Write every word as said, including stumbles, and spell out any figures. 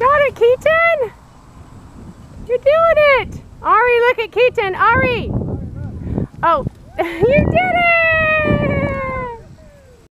got it, Keaton! You're doing it! Ari, look at Keaton! Ari! Oh, you did it!